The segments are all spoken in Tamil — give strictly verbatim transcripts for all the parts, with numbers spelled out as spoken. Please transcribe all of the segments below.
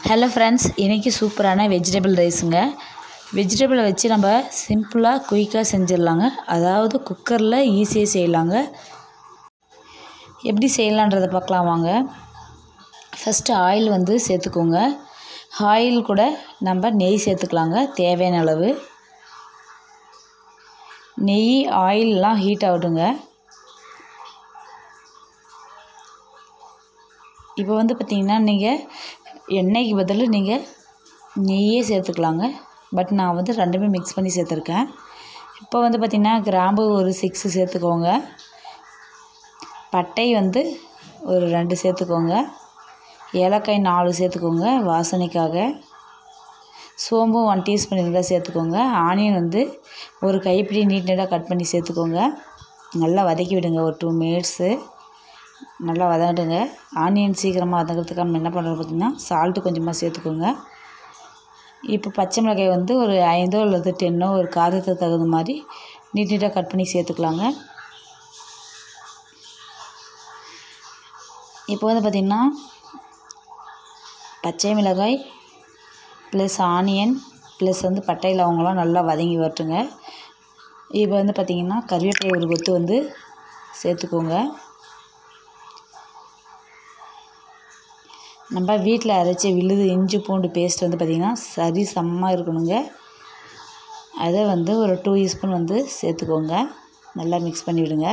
ஹலோ ஃப்ரெண்ட்ஸ், இன்றைக்கி சூப்பரான வெஜிடபிள் ரைஸுங்க. வெஜிடபிளை வச்சு நம்ம சிம்பிளாக குயிக்காக செஞ்சிடலாங்க. அதாவது குக்கரில் ஈஸியாக செய்யலாங்க. எப்படி செய்யலான்றதை பார்க்கலாம் வாங்க. ஃபஸ்ட்டு ஆயில் வந்து சேர்த்துக்கோங்க. ஆயில் கூட நம்ம நெய் சேர்த்துக்கலாங்க தேவையான அளவு. நெய் ஆயிலெலாம் ஹீட் ஆகட்டுங்க. இப்போ வந்து பார்த்திங்கன்னா நீங்கள் எண்ணெய்க்கு பதில் நீங்கள் நெய்யே சேர்த்துக்கலாங்க. பட் நான் வந்து ரெண்டுமே மிக்ஸ் பண்ணி சேர்த்துருக்கேன். இப்போ வந்து பார்த்திங்கன்னா கிராம்பு ஒரு சிக்ஸு சேர்த்துக்கோங்க. பட்டை வந்து ஒரு ரெண்டு சேர்த்துக்கோங்க. ஏலக்காய் நாலு சேர்த்துக்கோங்க வாசனைக்காக. சோம்பு ஒன் டீஸ்பூன் இருந்தால் சேர்த்துக்கோங்க. ஆனியன் வந்து ஒரு கைப்பிடி நீட் நீட்டாக கட் பண்ணி சேர்த்துக்கோங்க. நல்லா வதக்கி விடுங்க ஒரு டூ மினிட்ஸு. நல்லா வதங்கிடுங்க. ஆனியன் சீக்கிரமாக வதங்கிறதுக்காக நம்ம என்ன பண்ணுறோம் பார்த்திங்கன்னா சால்ட்டு கொஞ்சமாக சேர்த்துக்கோங்க. இப்போ பச்சை மிளகாய் வந்து ஒரு ஐந்தோ அல்லது டென்னோ ஒரு காரத்துக்கு தகுந்த மாதிரி நீட் நீட்டாக கட் பண்ணி சேர்த்துக்கலாங்க. இப்போ வந்து பார்த்திங்கன்னா பச்சை மிளகாய் ப்ளஸ் ஆனியன் ப்ளஸ் வந்து பட்டை லவங்கலாம் நல்லா வதங்கி வரட்டுங்க. இப்போ வந்து பார்த்திங்கன்னா கறிவேப்பிலை ஒரு கொத்து வந்து சேர்த்துக்கோங்க. நம்ம வீட்டில் அரைச்சி விழுது இஞ்சி பூண்டு பேஸ்ட் வந்து பார்த்திங்கன்னா சரி சமமாக இருக்கணுங்க. அதை வந்து ஒரு டூ ஸ்பூன் வந்து சேர்த்துக்கோங்க. நல்லா மிக்ஸ் பண்ணி விடுங்க.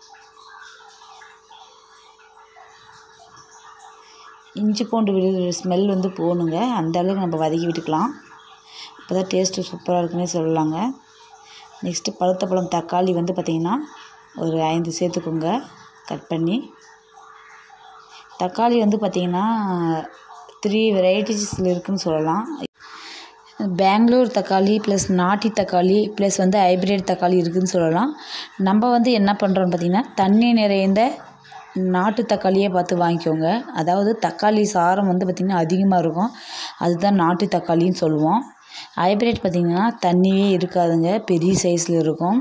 இஞ்சி பூண்டு விழுது ஸ்மெல் வந்து போகணுங்க. அந்த அளவுக்கு நம்ம வதக்கி விட்டுக்கலாம். அப்போ தான் டேஸ்ட்டு சூப்பராக இருக்குன்னே சொல்லலாங்க. நெக்ஸ்ட்டு பழுத்த பழம் தக்காளி வந்து பார்த்திங்கன்னா ஒரு ஐந்து சேர்த்துக்கோங்க கட் பண்ணி. தக்காளி வந்து பார்த்திங்கன்னா த்ரீ வெரைட்டிஸில் இருக்குதுன்னு சொல்லலாம். பெங்களூர் தக்காளி ப்ளஸ் நாட்டி தக்காளி ப்ளஸ் வந்து ஹைப்ரிட் தக்காளி இருக்குதுன்னு சொல்லலாம். நம்ம வந்து என்ன பண்ணுறோன்னு பார்த்திங்கன்னா தண்ணி நிறைந்த நாட்டு தக்காளியே பார்த்து வாங்கிக்கோங்க. அதாவது தக்காளி சாரம் வந்து பார்த்திங்கன்னா அதிகமாக இருக்கும். அதுதான் நாட்டு தக்காளின்னு சொல்லுவோம். ஹைப்ரிட் பார்த்திங்கன்னா தண்ணியே இருக்காதுங்க, பெரிய சைஸில் இருக்கும்.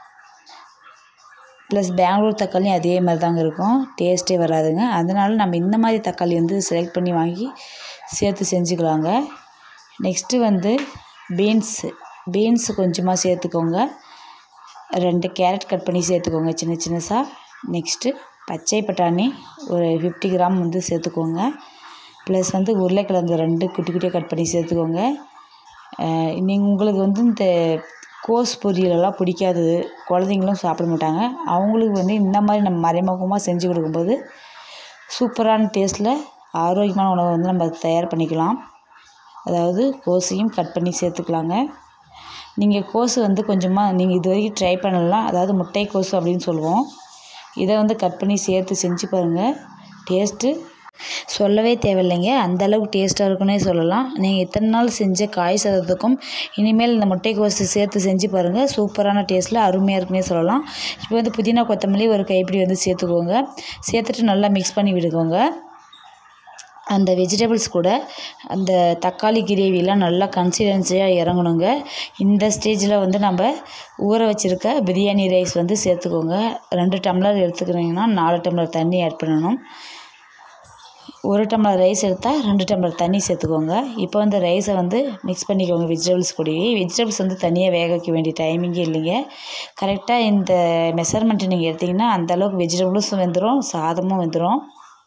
ப்ளஸ் பெங்களூர் தக்காளியும் அதே மாதிரி தாங்க இருக்கும், டேஸ்ட்டே வராதுங்க. அதனால் நம்ம இந்த மாதிரி தக்காளி வந்து செலக்ட் பண்ணி வாங்கி சேர்த்து செஞ்சுக்கலாங்க. நெக்ஸ்ட்டு வந்து பீன்ஸு பீன்ஸு கொஞ்சமாக சேர்த்துக்கோங்க. ரெண்டு கேரட் கட் பண்ணி சேர்த்துக்கோங்க சின்ன சின்னதாக. நெக்ஸ்ட்டு பச்சை பட்டாணி ஒரு ஃபிஃப்டி கிராம் வந்து சேர்த்துக்கோங்க. ப்ளஸ் வந்து உருளைக்கிழங்கு ரெண்டு குட்டி குட்டியாக கட் பண்ணி சேர்த்துக்கோங்க. நீங்கள் உங்களுக்கு வந்து இந்த கோஸ் பொரியலெல்லாம் பிடிக்காது, குழந்தைங்களும் சாப்பிட மாட்டாங்க. அவங்களுக்கு வந்து இந்த மாதிரி நம்ம மறைமுகமாக செஞ்சு கொடுக்கும்போது சூப்பரான டேஸ்ட்டில் ஆரோக்கியமான உணவை வந்து நம்ம தயார் பண்ணிக்கலாம். அதாவது கோஸையும் கட் பண்ணி சேர்த்துக்கலாங்க. நீங்கள் கோஸு வந்து கொஞ்சமாக நீங்கள் இது வரைக்கும் ட்ரை பண்ணலாம். அதாவது முட்டை கோஸு அப்படின்னு சொல்லுவோம். இதை வந்து கட் பண்ணி சேர்த்து செஞ்சு பாருங்கள். டேஸ்ட்டு சொல்லவே தேவையில்லைங்க, அந்தளவுக்கு டேஸ்ட்டாக இருக்குன்னே சொல்லலாம். நீங்கள் இத்தனை நாள் செஞ்ச காய் சாதத்துக்கும் இனிமேல் இந்த முட்டைக்கோசு சேர்த்து செஞ்சு பாருங்கள். சூப்பரான டேஸ்ட்டில் அருமையாக இருக்குன்னே சொல்லலாம். இப்போ வந்து புதினா கொத்தமல்லி ஒரு கைப்பிடி வந்து சேர்த்துக்கோங்க. சேர்த்துட்டு நல்லா மிக்ஸ் பண்ணி விடுக்கோங்க. அந்த வெஜிடபிள்ஸ் கூட அந்த தக்காளி கிரேவிலாம் நல்லா கன்சிஸ்டன்சியாக இறங்கணுங்க. இந்த ஸ்டேஜில் வந்து நம்ம ஊற வச்சுருக்க பிரியாணி ரைஸ் வந்து சேர்த்துக்கோங்க. ரெண்டு டம்ளர் எடுத்துக்கிறீங்கன்னா நாலு டம்ளர் தண்ணி ஆட் பண்ணணும். ஒரு டம்ளர் ரைஸ் எடுத்தால் ரெண்டு டம்ளர் தண்ணி சேர்த்துக்கோங்க. இப்போ வந்து ரைஸை வந்து மிக்ஸ் பண்ணிக்கோங்க வெஜிடபிள்ஸ் கூடவே. வெஜிடபிள்ஸ் வந்து தனியாக வேக வைக்க வேண்டிய டைமிங்கே இல்லைங்க. கரெக்டாக இந்த மெஷர்மெண்ட்டு நீங்கள் எடுத்திங்கன்னா அந்தளவுக்கு வெஜிடபிள்ஸும் வெந்துடும், சாதமும் வெந்துடும்.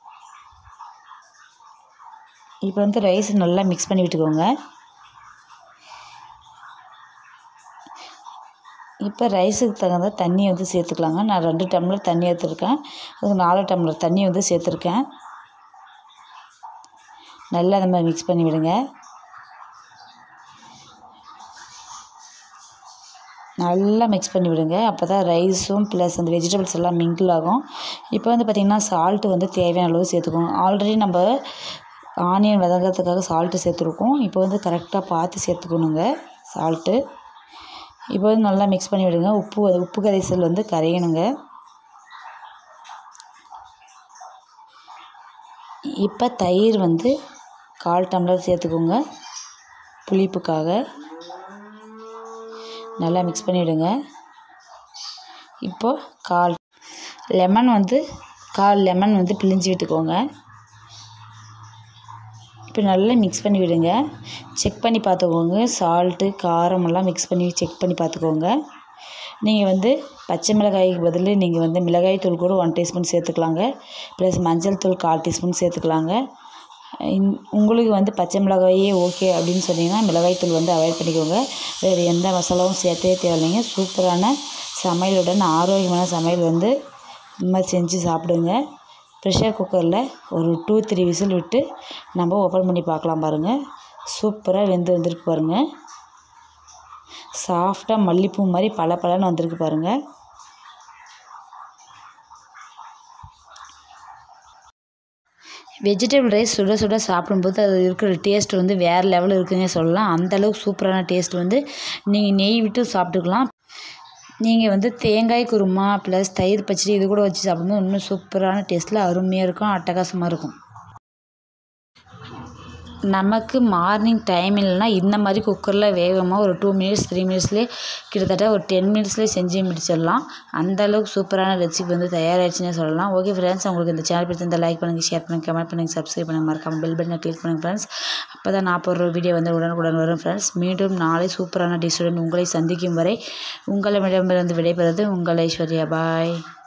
இப்போ வந்து ரைஸ் நல்லா மிக்ஸ் பண்ணி விட்டுக்கோங்க. இப்போ ரைஸுக்கு தகுந்த தண்ணி வந்து சேர்த்துக்கலாங்க. நான் ரெண்டு டம்ளர் தண்ணி எடுத்துருக்கேன். அதுக்கு நாலு டம்ளர் தண்ணி வந்து சேர்த்துருக்கேன். நல்லா அந்த மாதிரி மிக்ஸ் பண்ணி விடுங்க. நல்லா மிக்ஸ் பண்ணி விடுங்க. அப்போ தான் ரைஸும் ப்ளஸ் அந்த வெஜிடபிள்ஸ் எல்லாம் மிங்கிள் ஆகும். இப்போ வந்து பார்த்திங்கன்னா சால்ட்டு வந்து தேவையான அளவு சேர்த்துக்கோங்க. ஆல்ரெடி நம்ம ஆனியன் வதங்கிறதுக்காக சால்ட்டு சேர்த்துருக்கோம். இப்போ வந்து கரெக்டாக பார்த்து சேர்த்துக்கணுங்க சால்ட்டு. இப்போ வந்து நல்லா மிக்ஸ் பண்ணி விடுங்க. உப்பு உப்பு கரைசல் வந்து கரையணுங்க. இப்போ தயிர் வந்து கால் டம்ளர் சேர்த்துக்கோங்க புளிப்புக்காக. நல்லா மிக்ஸ் பண்ணிவிடுங்க. இப்போது கால் லெமன் வந்து கால் லெமன் வந்து பிழிஞ்சு விட்டுக்கோங்க. இப்போ நல்லா மிக்ஸ் பண்ணி விடுங்க. செக் பண்ணி பார்த்துக்கோங்க. சால்ட்டு காரமெல்லாம் மிக்ஸ் பண்ணி செக் பண்ணி பார்த்துக்கோங்க. நீங்கள் வந்து பச்சை மிளகாய்க்கு பதில் நீங்கள் வந்து மிளகாய் தூள் கூட ஒன் டீஸ்பூன் சேர்த்துக்கலாங்க. ப்ளஸ் மஞ்சள் தூள் கால் டீஸ்பூன் சேர்த்துக்கலாங்க. உங்களுக்கு வந்து பச்சை மிளகாயே ஓகே அப்படின்னு சொன்னீங்கன்னா மிளகாய் தூள் வந்து அவாய்ட் பண்ணிக்கோங்க. வேறு எந்த மசாலாவும் சேர்த்தே தேவையில்லைங்க. சூப்பரான சமையலுடன் ஆரோக்கியமான சமையல் வந்து இந்த மாதிரி செஞ்சு சாப்பிடுங்க. ப்ரெஷர் குக்கரில் ஒரு டூ த்ரீ விசில் விட்டு நம்ம ஓப்பன் பண்ணி பார்க்கலாம் பாருங்கள். சூப்பராக வெந்து வந்திருக்கு பாருங்கள். சாஃப்டாக மல்லிப்பூ மாதிரி பல பலன்னு வந்திருக்கு பாருங்கள். வெஜிடபிள் ரைஸ் சுட சுட சாப்பிடும்போது அது இருக்கிற டேஸ்ட் வந்து வேறு லெவலில் இருக்குதுன்னே சொல்லலாம். அந்தளவுக்கு சூப்பரான டேஸ்ட் வந்து நீங்கள் நெய் விட்டு சாப்பிட்டுக்கலாம். நீங்கள் வந்து தேங்காய் குருமா ப்ளஸ் தயிர் பச்சடி இது கூட வச்சு சாப்பிடும்போது இன்னும் சூப்பரான டேஸ்ட்டில் அருமையாக இருக்கும், அட்டகாசமாக இருக்கும். நமக்கு மார்னிங் டைம் இல்லைன்னா இந்த மாதிரி குக்கரில் வேகமாக ஒரு டூ மினிட்ஸ் த்ரீ மினிட்ஸ்லேயே கிட்டத்தட்ட ஒரு டென் மினிட்ஸ்லேயே செஞ்சு முடிச்சிடலாம். அந்தளவுக்கு சூப்பரான ரெசிபி வந்து தயாராகிடுச்சுன்னே சொல்லலாம். ஓகே ஃப்ரெண்ட்ஸ், உங்களுக்கு இந்த சேனல் பிடிச்சிருந்தா லைக் பண்ணுங்கள், ஷேர் பண்ணுங்கள், கமெண்ட் பண்ணுங்கள், சப்ஸ்கிரைப் பண்ணுங்கள், மறக்காமல் பெல் பட்டனை கிளிக் பண்ணுங்கள் ஃப்ரெண்ட்ஸ். அப்போ தான் நான் போடுற வீடியோ வந்து உடனுக்குடன் வரும் ஃப்ரெண்ட்ஸ். மீண்டும் நாளை சூப்பரான டிஷ்ஷுடன் உங்களை சந்திக்கும் வரை உங்களிடமிருந்து விடைபெறுவது உங்கள் ஐஸ்வர்யா. பாய்.